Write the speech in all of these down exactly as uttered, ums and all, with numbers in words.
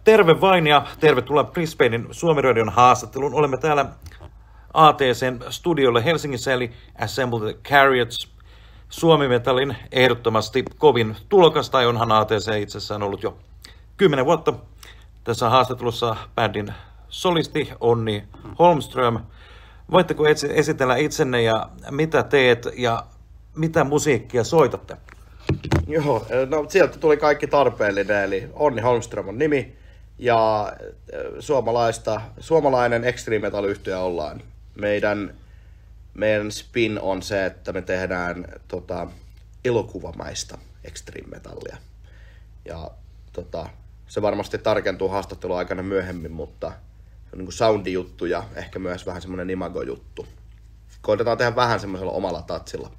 Terve vain ja tervetuloa Brisbanein Suomi-radion haastatteluun. Olemme täällä A T C:n studiolle Helsingissä, eli Assemble the Chariots, Suomi-metallin ehdottomasti kovin tulokas, tai onhan A T C itsessään ollut jo kymmenen vuotta. Tässä haastattelussa bändin solisti Onni Holmström. Voitteko esitellä itsenne ja mitä teet ja mitä musiikkia soitatte? Joo, no sieltä tuli kaikki tarpeellinen, eli Onni Holmström on nimi ja suomalaista, suomalainen extreme metal-yhtye ollaan. Meidän, meidän spin on se, että me tehdään tota, elokuvamaista extreme metallia. Ja tota, se varmasti tarkentuu haastattelun aikana myöhemmin, mutta se on niin kuin soundi-juttu ja ehkä myös vähän semmoinen imago-juttu. Koitetaan tehdä vähän semmoisella omalla tatsilla.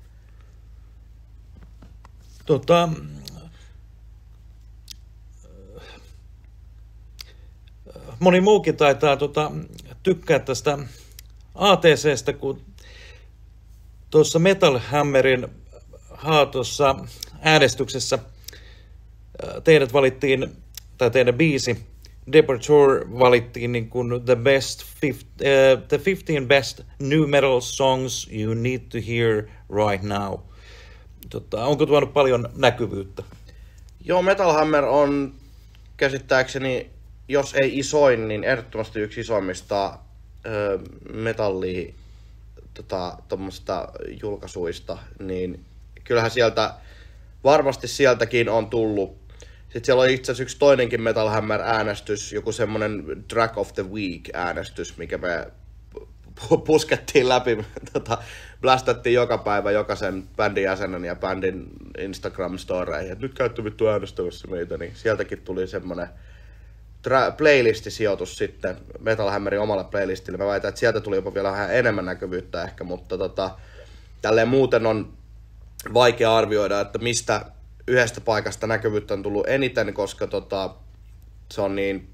Tota, moni muukin taitaa tota, tykkää tästä A T C:stä, kun tuossa Metal Hammerin haatossa äänestyksessä teidät valittiin, tai teidän biisi Departure valittiin niin kuin the best fifth, uh, the fifteen best new metal songs you need to hear right now. Tota, onko tuonut paljon näkyvyyttä? Joo, Metal Hammer on käsittääkseni, jos ei isoin, niin ehdottomasti yksi isoimmista ö, metallia tota, tuommoista julkaisuista, niin kyllähän sieltä, varmasti sieltäkin on tullut. Sitten siellä on itse asiassa yksi toinenkin Metal Hammer-äänestys, joku semmoinen Track of the Week-äänestys, mikä me puskettiin läpi, tota, blastattiin joka päivä jokaisen bändin jäsenen ja bändin Instagram-storeihin, että nyt käytte vittu äänestämässä meitä, niin sieltäkin tuli semmoinen tra- playlisti-sijoitus sitten Metal Hammerin omalle playlistille. Mä väitän, että sieltä tuli jopa vielä vähän enemmän näkyvyyttä ehkä, mutta tota, tälleen muuten on vaikea arvioida, että mistä yhdestä paikasta näkyvyyttä on tullut eniten, koska tota, se on niin.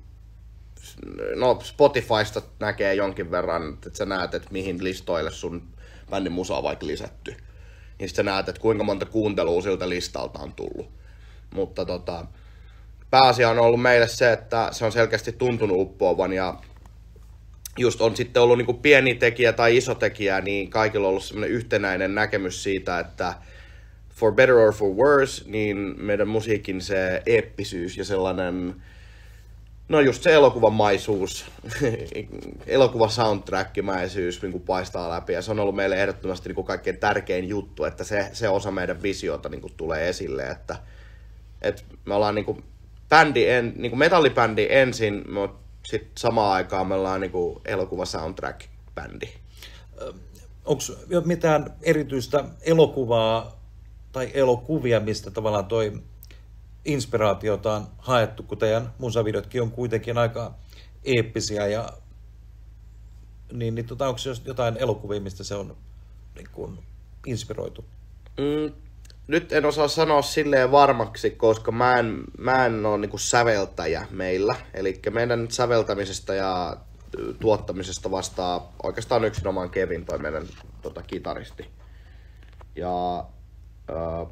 No Spotifysta näkee jonkin verran, että sä näet, että mihin listoille sun bändin musa on vaikka lisätty. Niin sä näet, että kuinka monta kuuntelua siltä listalta on tullut. Mutta tota, pääasia on ollut meille se, että se on selkeästi tuntunut uppoavan ja just on sitten ollut niin kuin pieni tekijä tai iso tekijä, niin kaikilla on ollut semmoinen yhtenäinen näkemys siitä, että for better or for worse, niin meidän musiikin se eeppisyys ja sellainen. No just se elokuvamaisuus, elokuva soundtrackimäisyys niin kuin paistaa läpi ja se on ollut meille ehdottomasti niin kuin kaikkein tärkein juttu, että se, se osa meidän visiota niin kuin tulee esille, että, että me ollaan niin kuin bändi, en, niin kuin metallibändi ensin, mutta sitten samaan aikaan me ollaan niin kuin elokuva soundtrack-bändi. Onko mitään erityistä elokuvaa tai elokuvia, mistä tavallaan toi inspiraatiota on haettu, kun teidän musavideotkin on kuitenkin aika eeppisiä, ja niin, niin tota, onko jotain elokuvia, mistä se on niin kuin inspiroitu? Mm, nyt en osaa sanoa silleen varmaksi, koska mä en, mä en ole niin kuin säveltäjä meillä, eli meidän säveltämisestä ja tuottamisesta vastaa oikeastaan yksinomaan Kevin, toi meidän tota, kitaristi. Ja äh,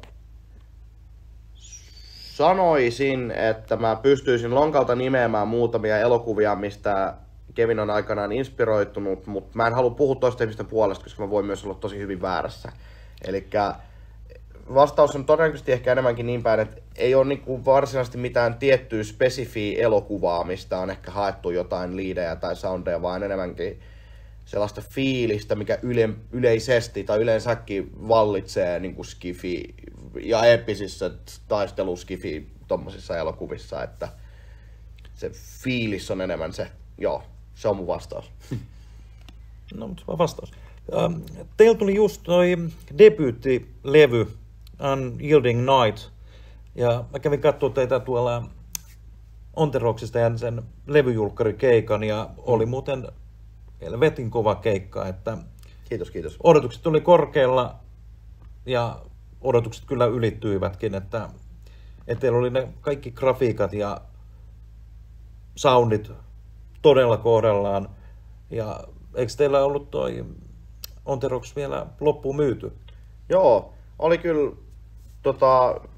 sanoisin, että mä pystyisin lonkalta nimeämään muutamia elokuvia, mistä Kevin on aikanaan inspiroitunut, mutta mä en halua puhua toisten ihmisten puolesta, koska mä voin myös olla tosi hyvin väärässä. Elikkä vastaus on todennäköisesti ehkä enemmänkin niin päin, että ei ole niinku varsinaisesti mitään tiettyä spesifiä elokuvaa, mistä on ehkä haettu jotain liidejä tai soundeja, vaan enemmänkin sellaista fiilistä, mikä yle, yleisesti tai yleensäkin vallitsee niin kuin skifi ja eeppisissä taisteluskifi tommosissa elokuvissa, että se fiilis on enemmän se, joo, se on mun vastaus. No, mutta vastaus. Teillä tuli just toi debyyttilevy Unyielding Night, ja mä kävin katsoa teitä tuolla Onteroksista ja sen levyjulkkarikeikan, ja oli muuten helvetin kova keikka, että kiitos, kiitos. Odotukset tuli korkealla ja odotukset kyllä ylittyivätkin, että, että teillä oli ne kaikki grafiikat ja soundit todella kohdallaan. Ja eikö teillä ollut toi Onterox vielä loppuun myyty? Joo, oli kyllä tota,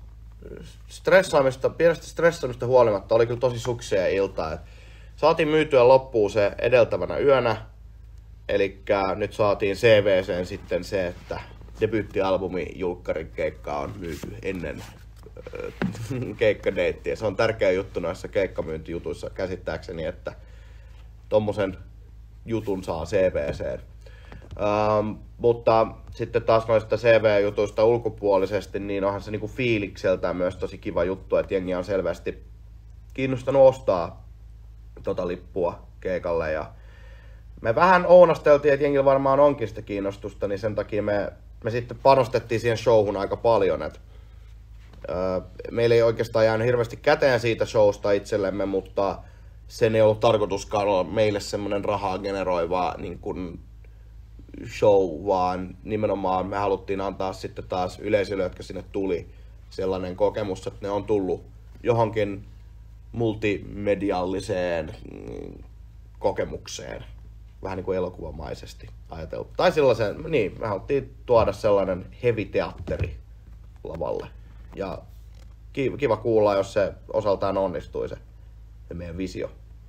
stressaamista, pienestä stressaamista huolimatta oli kyllä tosi suksea ilta. Et saatiin myytyä loppuun se edeltävänä yönä. Eli nyt saatiin C V:seen sitten se, että debyyttialbumi Julkkarin keikka on myyty ennen äh, keikkadeittiä. Se on tärkeä juttu noissa keikkamyyntijutuissa käsittääkseni, että tommosen jutun saa C V:seen. Ähm, mutta sitten taas noista C V-jutuista ulkopuolisesti, niin onhan se niinku fiilikseltään myös tosi kiva juttu, että jengi on selvästi kiinnostanut ostaa tota lippua keikalle. Ja me vähän ounasteltiin, että jengillä varmaan onkin sitä kiinnostusta, niin sen takia me, me sitten panostettiin siihen showhun aika paljon. Et, öö, meillä ei oikeastaan jäänyt hirveästi käteen siitä showsta itsellemme, mutta sen ei ollut tarkoituskaan olla meille semmoinen rahaa generoiva niin kun show, vaan nimenomaan me haluttiin antaa sitten taas yleisölle, jotka sinne tuli, sellainen kokemus, että ne on tullut johonkin multimedialliseen kokemukseen, vähän niin kuin elokuvamaisesti ajateltu. Tai sellaisen, niin, me haluttiin tuoda sellainen heavy-teatteri lavalle. Ja kiva, kiva kuulla, jos se osaltaan onnistui se, se meidän visio.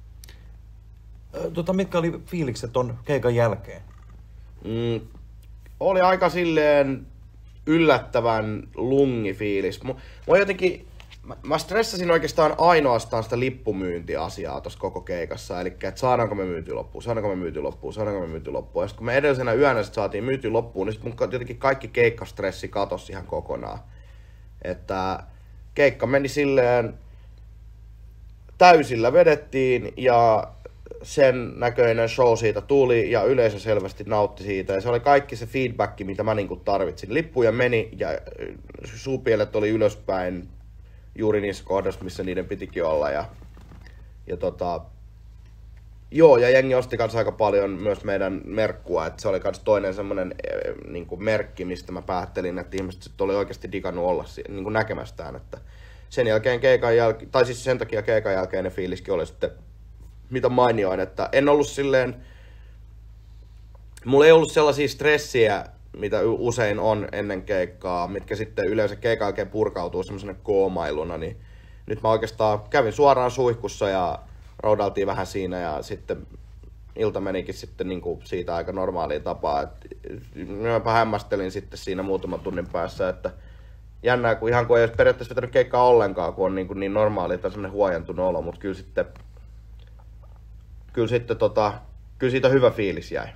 Tota, mitkä oli fiilikset ton keikan jälkeen? Mm, oli aika silleen yllättävän lungifiilis. Mä, mä jotenkin, mä, mä stressasin oikeastaan ainoastaan sitä lippumyyntiasiaa tossa koko keikassa. Eli että saadaanko me myyty loppuun, saadaanko me myyty loppuun, saadaanko me myyty loppuun. Ja sit kun me edellisenä yönä sit saatiin myyty loppuun, niin sit mun jotenkin kaikki keikkastressi katosi ihan kokonaan. Että keikka meni silleen täysillä vedettiin ja sen näköinen show siitä tuli ja yleisö selvästi nautti siitä. Ja se oli kaikki se feedback, mitä mä niinku tarvitsin. Lippuja meni ja suupielet oli ylöspäin juuri niissä kohdassa, missä niiden pitikin olla. Ja, ja tota, joo, ja jengi osti kanssa aika paljon myös meidän merkkua. Että se oli kans toinen semmonen niinku merkki, mistä mä päättelin, että ihmiset oli oikeasti digannut olla niinku näkemästään. Että sen jälkeen keikan jälkeen, tai siis sen takia keikan jälkeinen fiiliskin oli sitten mitä mainioin, että en ollut silleen, mulla ei ollut sellaisia stressiä, mitä usein on ennen keikkaa, mitkä sitten yleensä keikan jälkeen purkautuu semmoisena koomailuna, niin nyt mä oikeastaan kävin suoraan suihkussa ja roudailtiin vähän siinä ja sitten ilta menikin sitten niin kuin siitä aika normaaliin tapaan. Mä hämmästelin sitten siinä muutaman tunnin päässä, että jännää, kun ihan kun ei olisi periaatteessa vetänyt keikkaa ollenkaan, kun on niin, kuin niin normaali tai semmoinen huojentunut olo, mutta kyllä sitten Kyllä, sitten, tota, kyllä siitä hyvä fiilis jäi.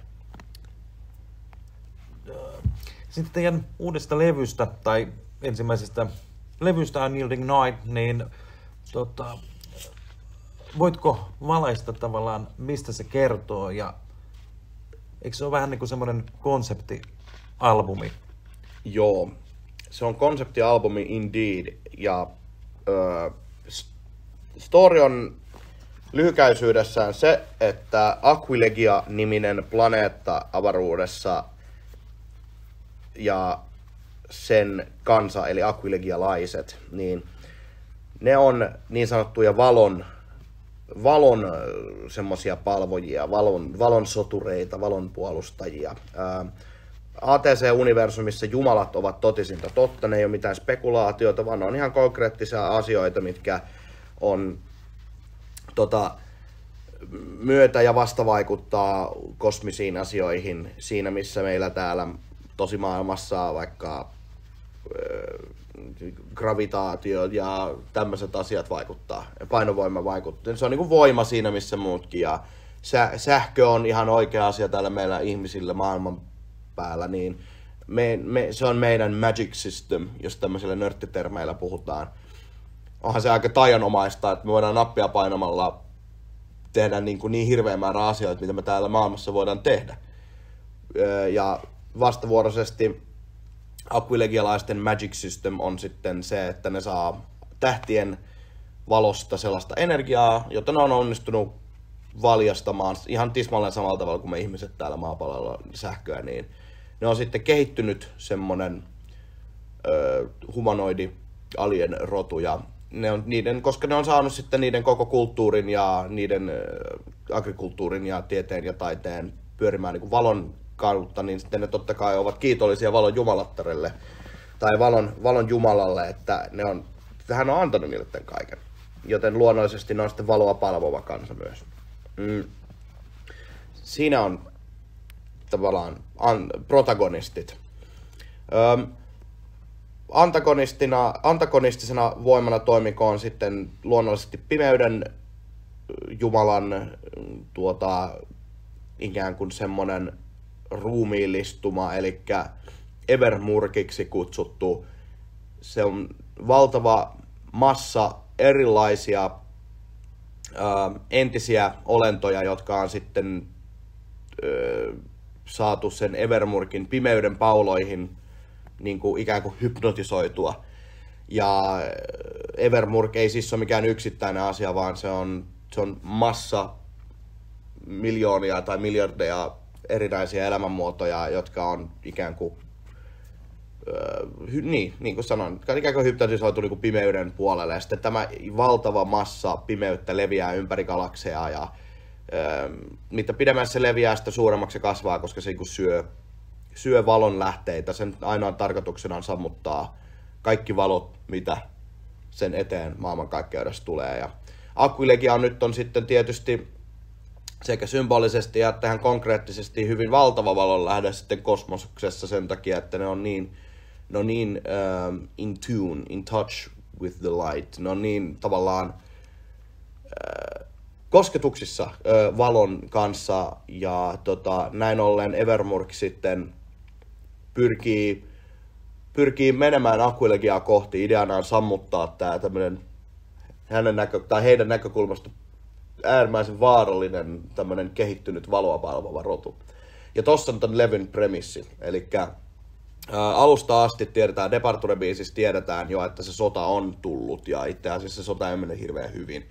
Sitten teidän uudesta levystä, tai ensimmäisestä levystä Unyielding Night, niin tota, voitko valaista tavallaan, mistä se kertoo, ja eikö se ole vähän niin kuin semmoinen konseptialbumi? Joo, se on konseptialbumi indeed, ja äh, story on lyhykäisyydessään se, että Aquilegia-niminen planeetta avaruudessa ja sen kansa, eli aquilegialaiset, niin ne on niin sanottuja valon, valon semmosia palvojia, valon, valon sotureita, valon puolustajia. A T C-universumissa jumalat ovat totisinta totta, ne ei ole mitään spekulaatiota, vaan ne on ihan konkreettisia asioita, mitkä on Tota, myötä ja vasta vaikuttaa kosmisiin asioihin siinä, missä meillä täällä tosimaailmassa vaikka äh, gravitaatio ja tämmöiset asiat vaikuttaa, painovoima vaikuttaa. Se on niin kuin voima siinä, missä muutkin. Ja sä, sähkö on ihan oikea asia täällä meillä ihmisillä maailman päällä, niin me, me, se on meidän magic system, jos tämmöisillä nörttitermeillä puhutaan. Onhan se aika taianomaista, että me voidaan nappia painamalla tehdä niin, kuin niin hirveän määrä asioita, mitä me täällä maailmassa voidaan tehdä. Ja vastavuoroisesti aquilegialaisten magic system on sitten se, että ne saa tähtien valosta sellaista energiaa, jota ne on onnistunut valjastamaan ihan tismalleen samalla tavalla kuin me ihmiset täällä maapallolla sähköä, niin ne on sitten kehittynyt semmonen ö, humanoidi alien rotu ja ne on niiden, koska ne on saanut sitten niiden koko kulttuurin ja niiden äh, agrikulttuurin ja tieteen ja taiteen pyörimään niin kuin valon kautta, niin sitten ne totta kai ovat kiitollisia valon jumalattarelle tai valon, valon jumalalle, että ne on sitten hän on antanut niille tämän kaiken. Joten luonnollisesti ne on sitten valoa palvova kansa myös. Mm. Siinä on tavallaan an, protagonistit. Öm, antagonistina, antagonistisena voimana toimikoon sitten luonnollisesti pimeyden jumalan tuota, ikään kuin semmonen ruumiillistuma, eli Evermurkiksi kutsuttu. Se on valtava massa erilaisia ää, entisiä olentoja, jotka on sitten ää, saatu sen Evermurkin pimeyden pauloihin niin kuin ikään kuin hypnotisoitua. Ja Evermurk ei siis ole mikään yksittäinen asia, vaan se on, se on massa miljoonia tai miljardeja erinäisiä elämänmuotoja, jotka on ikään kuin, öö, hy, niin, niin kuin sanoin, ikään kuin hypnotisoitu niin kuin pimeyden puolelle. Ja sitten tämä valtava massa pimeyttä leviää ympäri galakseja ja öö, mitä pidemmän se leviää, sitä suuremmaksi se kasvaa, koska se niin kuin syö, syö valon lähteitä. Sen ainoa tarkoituksena on sammuttaa kaikki valot, mitä sen eteen maailmankaikkeudessa tulee. Ja Aquilegia on nyt on sitten tietysti sekä symbolisesti että ihan konkreettisesti hyvin valtava valonlähde sitten kosmoksessa sen takia, että ne on niin, ne on niin um, in tune, in touch with the light. Ne on niin tavallaan uh, kosketuksissa uh, valon kanssa ja tota, näin ollen Evermurk sitten pyrkii, pyrkii menemään Aquilegiaa kohti. Ideana on sammuttaa tämä tämmöinen hänen näkö, tai heidän näkökulmasta äärimmäisen vaarallinen tämmöinen kehittynyt valoa palvova rotu. Ja tossa on ton levyn premissi. Eli alusta asti tiedetään, Departure-biisissä tiedetään jo, että se sota on tullut ja itse asiassa se sota ei mene hirveän hyvin.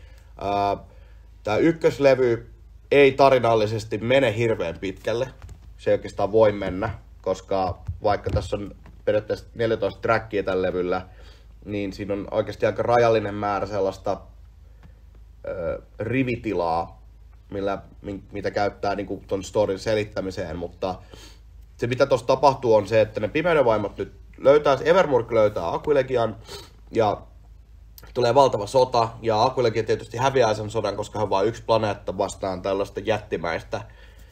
Tämä ykköslevy ei tarinallisesti mene hirveän pitkälle. Se ei oikeastaan voi mennä, koska vaikka tässä on periaatteessa neljätoista trackia tällä levyllä, niin siinä on oikeasti aika rajallinen määrä sellaista ö, rivitilaa, millä, mitä käyttää niin kuin ton storin selittämiseen, mutta se mitä tuossa tapahtuu on se, että ne pimeyden vaimot nyt löytää, Evermurk löytää Aquilegian ja tulee valtava sota ja Aquilegia tietysti häviää sen sodan, koska hän on vain yksi planeetta vastaan tällaista jättimäistä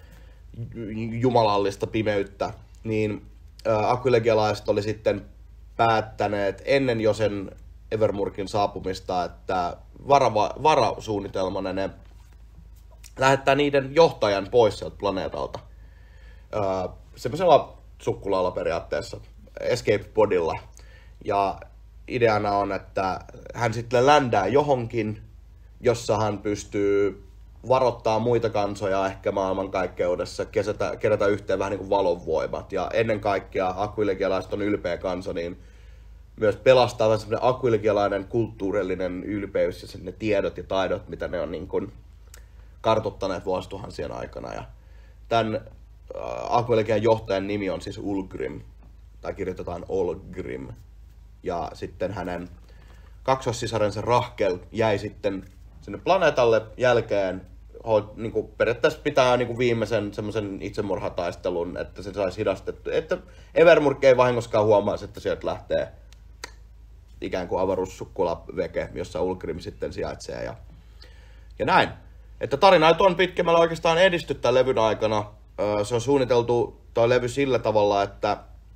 jumalallista pimeyttä, niin ä, Aquilegialaiset oli sitten päättäneet ennen jo sen Evermurkin saapumista, että varava, varasuunnitelmana ne lähettää niiden johtajan pois sieltä planeetalta. Öö, semmoisella sukkulaalla periaatteessa, escape podilla. Ja ideana on, että hän sitten ländää johonkin, jossa hän pystyy varoittaa muita kansoja ehkä maailmankaikkeudessa, kerätä, kerätä yhteen vähän niin kuin valonvoimat. Ja ennen kaikkea aquilegialaiset on ylpeä kansa, niin myös pelastaa semmoinen aquilegialainen kulttuurillinen ylpeys ja ne tiedot ja taidot, mitä ne on niin kuin kartoittaneet vuosituhansien aikana. Ja tämän Aquilegian johtajan nimi on siis Ulgrim, tai kirjoitetaan Olgrim. Ja sitten hänen kaksossisarensa Rahkel jäi sitten sinne planeetalle jälkeen, niin kuin periaatteessa pitää niin kuin viimeisen semmoisen itsemurhataistelun, että se saisi hidastettu. Että Evermurk ei vahingoskaan huomaisi, että sieltä lähtee ikään kuin avaruussukkula-veke, jossa Ulgrim sitten sijaitsee. Ja, ja näin. Että tarina ei tuon pitkämällä oikeastaan edisty tämän levyn aikana. Se on suunniteltu tuo levy sillä tavalla, että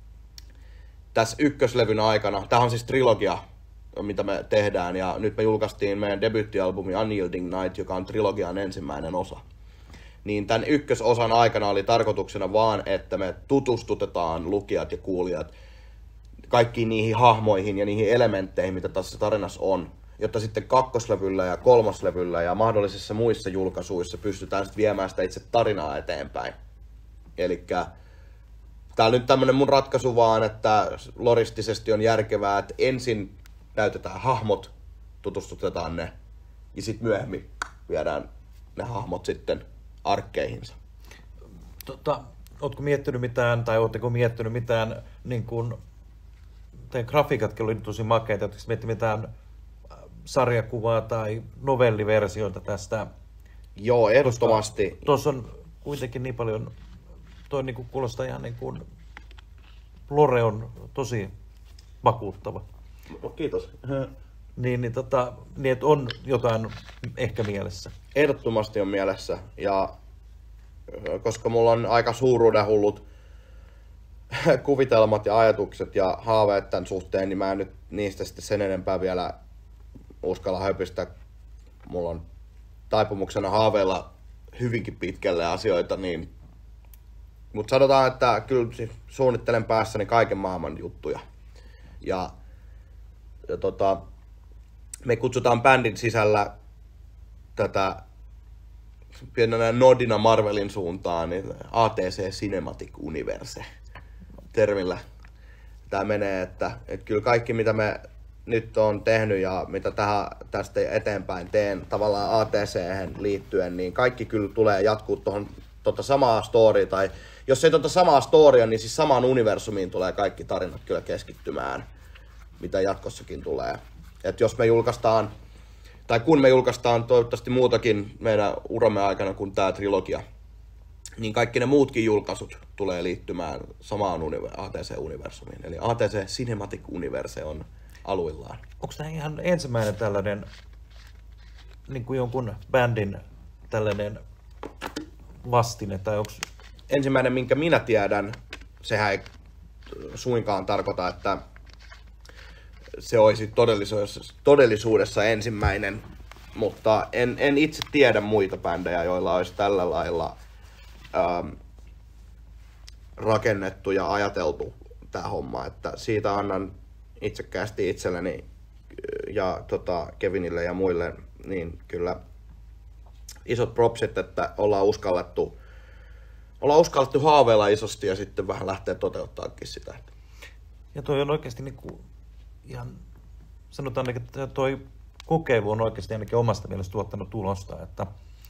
tässä ykköslevyn aikana, tämä on siis trilogia, mitä me tehdään, ja nyt me julkaistiin meidän debyyttialbumi Unyielding Night, joka on trilogian ensimmäinen osa. Niin tämän ykkösosan aikana oli tarkoituksena vaan, että me tutustutetaan lukijat ja kuulijat kaikkiin niihin hahmoihin ja niihin elementteihin, mitä tässä tarinassa on, jotta sitten kakkoslevyllä ja kolmoslevyllä ja mahdollisissa muissa julkaisuissa pystytään sitten viemään sitä itse tarinaa eteenpäin. Elikkä tää on nyt tämmönen mun ratkaisu vaan, että loristisesti on järkevää, että ensin näytetään hahmot, tutustutetaan ne, ja sitten myöhemmin viedään ne hahmot sitten arkkeihinsa. Tota, ootko miettinyt mitään, tai ootteko miettinyt mitään, niin kun, teidän grafiikatkin oli tosi makeita, ootteko miettinyt mitään sarjakuvaa tai novelliversioita tästä? Joo, ehdottomasti. Tuossa on kuitenkin niin paljon, toi niin kuin kuulostaa ihan niin kuin, lore on tosi vakuuttava. Kiitos. niin, niin, tota, niin että on jotain ehkä mielessä. Ehdottomasti on mielessä, ja koska mulla on aika suuruuden hullut kuvitelmat ja ajatukset ja haaveet tämän suhteen, niin mä en nyt niistä sitten sen enempää vielä uskalla höpistä. Mulla on taipumuksena haaveilla hyvinkin pitkälle asioita, niin mutta sanotaan, että kyllä suunnittelen päässäni kaiken maailman juttuja. Ja, ja tota, me kutsutaan bändin sisällä tätä pienenä nodina Marvelin suuntaan, niin A T C Cinematic Universe termillä tämä menee, että, että kyllä kaikki mitä me nyt on tehnyt ja mitä tähän, tästä eteenpäin teen tavallaan A T C:hen liittyen, niin kaikki kyllä tulee jatkuu tuohon tota samaa storya, tai jos ei tota samaa storya, niin siis samaan universumiin tulee kaikki tarinat kyllä keskittymään, mitä jatkossakin tulee. Et jos me julkaistaan, tai kun me julkaistaan toivottavasti muutakin meidän uramme aikana kuin tämä trilogia, niin kaikki ne muutkin julkaisut tulee liittymään samaan A T C-universumiin. Eli A T C Cinematic Universe on aluillaan. Onko tämä ihan ensimmäinen tällainen niin kuin jonkun bändin tällainen vastine, tai onko... Ensimmäinen, minkä minä tiedän, sehän ei suinkaan tarkoita, että se olisi todellisuudessa, todellisuudessa ensimmäinen, mutta en, en itse tiedä muita bändejä, joilla olisi tällä lailla ähm, rakennettu ja ajateltu tämä homma, että siitä annan itsekkäästi itselleni ja tota, Kevinille ja muille niin kyllä isot propsit, että ollaan uskallettu ollaan uskallettu haaveilla isosti ja sitten vähän lähteä toteuttaakin sitä. Ja toi on oikeasti niin kuin ihan, sanotaan, että toi kokeilu on oikeasti ainakin omasta mielestä tuottanut tulosta, että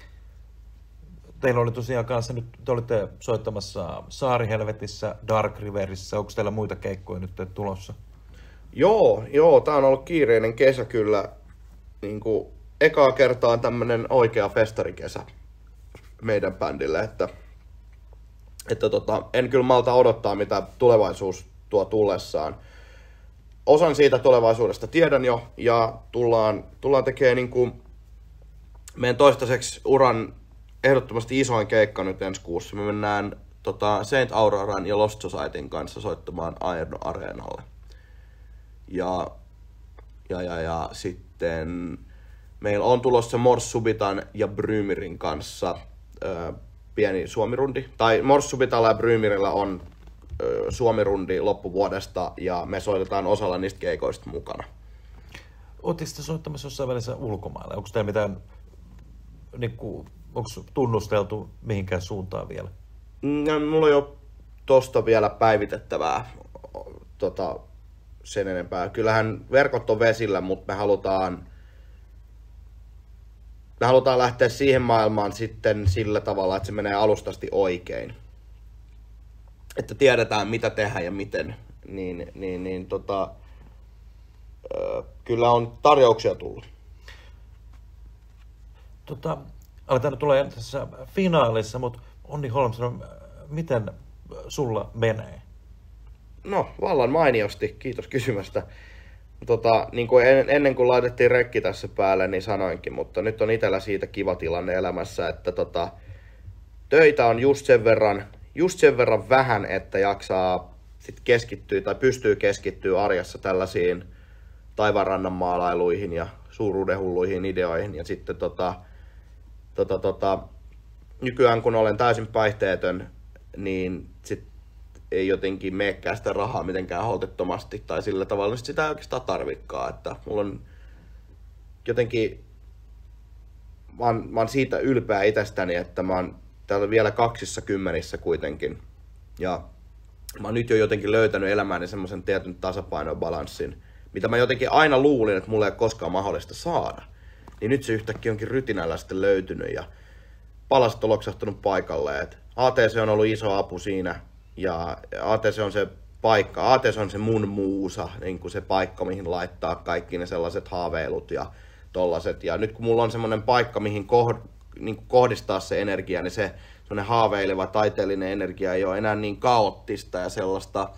teillä oli tosiaan kanssa nyt, te olitte soittamassa Saarihelvetissä, Dark Riverissä, onko teillä muita keikkoja nyt tulossa? Joo, joo, tää on ollut kiireinen kesä kyllä, niin kuin ekaa kertaa tämmönen oikea festarikesä meidän bändille, että Että tota, en kyllä malta odottaa, mitä tulevaisuus tuo tullessaan. Osan siitä tulevaisuudesta tiedän jo, ja tullaan, tullaan tekemään niin kuin meidän toistaiseksi uran ehdottomasti isoin keikka nyt ensi kuussa. Me mennään tota, Saint Auroran ja Lost Societyn kanssa soittamaan Aerno Areenalle. Ja, ja, ja, ja sitten meillä on tulossa Mors Subitan ja Brymirin kanssa Öö, pieni suomirundi. Tai Mors Subitalla ja Brymirillä on ö, suomirundi loppuvuodesta ja me soitetaan osalla niistä keikoista mukana. Oletteko te soittamassa jossain välissä ulkomailla? Onko teillä mitään, niin kuin, onko tunnusteltu mihinkään suuntaan vielä? No, mulla on jo tosta vielä päivitettävää tota, sen enempää. Kyllähän verkot on vesillä, mutta me halutaan Me halutaan lähteä siihen maailmaan sitten sillä tavalla, että se menee alustasti oikein. Että tiedetään, mitä tehdään ja miten. Niin, niin, niin tota, ö, kyllä on tarjouksia tullut. Tota, aletaan tulee tässä finaalissa, mutta Onni Holmström, miten sulla menee? No, vallan mainiosti. Kiitos kysymästä. Tota, niin kuin en, ennen kuin laitettiin rekki tässä päälle, niin sanoinkin, mutta nyt on itsellä siitä kiva tilanne elämässä, että tota, töitä on just sen verran, just sen verran vähän, että jaksaa sit keskittyä tai pystyy keskittyä arjessa tällaisiin taivaanrannan maalailuihin ja suuruudenhulluihin ideoihin. Ja sitten tota, tota, tota, nykyään kun olen täysin päihteetön, niin sit ei jotenkin meekään sitä rahaa mitenkään holtettomasti tai sillä tavalla, että sitä ei oikeastaan tarvikaan. Että mulla on jotenkin, mä oon, mä oon siitä ylpeä itsestäni, että mä oon täällä vielä kaksissa kymmenissä kuitenkin. Ja mä oon nyt jo jotenkin löytänyt elämääni semmoisen tietyn tasapainobalanssin, mitä mä jotenkin aina luulin, että mulla ei ole koskaan mahdollista saada. Niin nyt se yhtäkkiä onkin rytinällä sitten löytynyt ja palaset on loksahtanut paikalleen. A T C on ollut iso apu siinä. Ja A T C on se paikka, A T C on se mun muusa, niin kuin se paikka, mihin laittaa kaikki ne sellaiset haaveilut ja tollaset. Ja nyt kun mulla on semmoinen paikka, mihin koh, niin kuin kohdistaa se energia, niin se semmoinen haaveileva taiteellinen energia ei ole enää niin kaoottista ja sellaista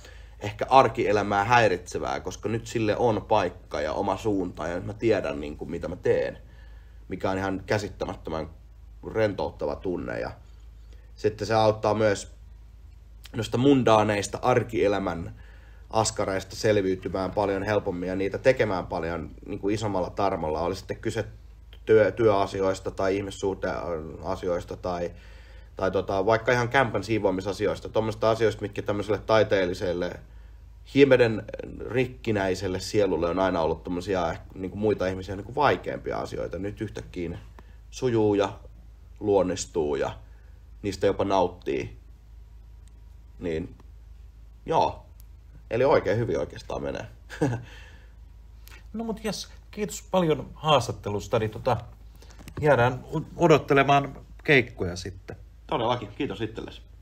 ehkä arkielämää häiritsevää, koska nyt sille on paikka ja oma suunta ja nyt mä tiedän niin kuin, mitä mä teen, mikä on ihan käsittämättömän rentouttava tunne. Ja sitten se auttaa myös noista mundaaneista arkielämän askareista selviytymään paljon helpommin ja niitä tekemään paljon niin kuin isommalla tarmolla. Oli sitten kyse työ, työasioista tai ihmissuhdeasioista tai, tai tota, vaikka ihan kämpän siivoamisasioista. Tuommoista asioista, mitkä tämmöiselle taiteelliselle, hiemeden rikkinäiselle sielulle on aina ollut tommosia, niin kuin muita ihmisiä niin kuin vaikeampia asioita. Nyt yhtäkkiä sujuu ja luonnistuu ja niistä jopa nauttii. Niin joo. Eli oikein hyvin oikeastaan menee. No mut jes, kiitos paljon haastattelusta, niin tota, jäädään odottelemaan keikkoja sitten. Todellakin, kiitos itsellesi.